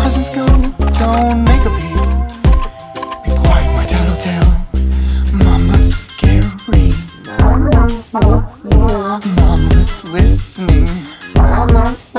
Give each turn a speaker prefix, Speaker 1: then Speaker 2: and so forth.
Speaker 1: cousins go, don't make a peep. Be quiet, my tattletale. Mama's scary.
Speaker 2: Mama hates you.
Speaker 1: Mama's listening.
Speaker 2: Mama